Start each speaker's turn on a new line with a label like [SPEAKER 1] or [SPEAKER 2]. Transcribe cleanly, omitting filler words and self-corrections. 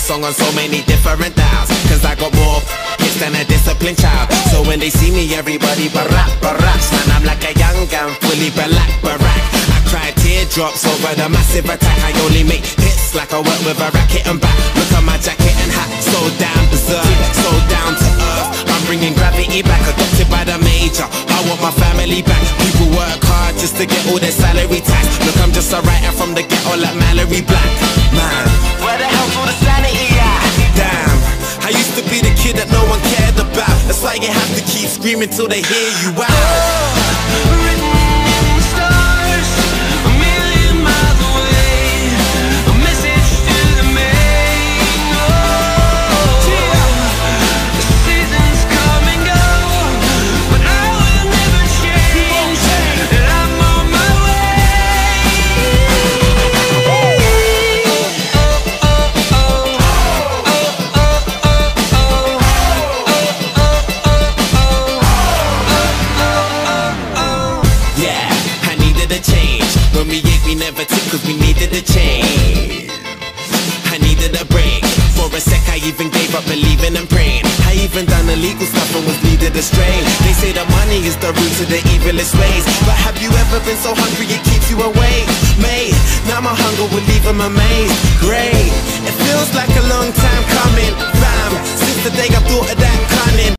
[SPEAKER 1] song on so many different dials, cause I got more hits than a disciplined child. So when they see me, everybody baracks. Man, I'm like a young gun, fully barack. I cry teardrops over the massive attack. I only make hits like I work with a racket and back. Look at my jacket and hat, so damn berserk, so down to earth. I'm bringing gravity back, adopted by the major. I want my family back. People work hard just to get all their salary tax. Look, I'm just a writer from the ghetto like Mallory Black. Man, where the hell's all the sanity at? Damn, I used to be the kid that no one cared about. That's why you have to keep screaming till they hear you out. When we ate, we never took, cause we needed a change. I needed a break. For a sec, I even gave up believing and praying. I even done illegal stuff and was needed astray. They say that money is the root to the evilest ways, but have you ever been so hungry it keeps you awake? Mate, now my hunger will leave them amazed. Great, it feels like a long time coming, fam, since the day I thought of that cunning.